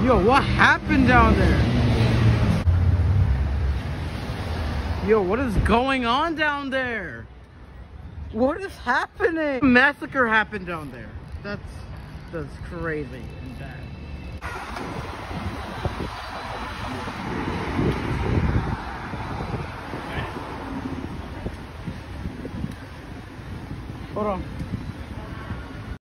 Yo, what happened down there? Yo, what is going on down there? What is happening? A massacre happened down there. That's crazy and bad. Hold on.